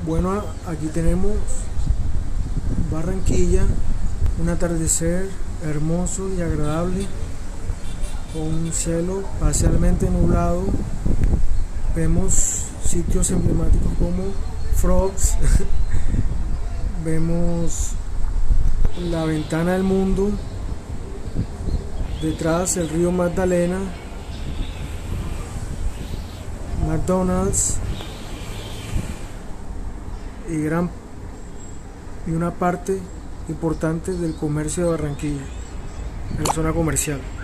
Bueno, aquí tenemos Barranquilla, un atardecer hermoso y agradable, con un cielo parcialmente nublado. Vemos sitios emblemáticos como Frogs, vemos la ventana del mundo, detrás el río Magdalena, McDonald's y una parte importante del comercio de Barranquilla, en la zona comercial.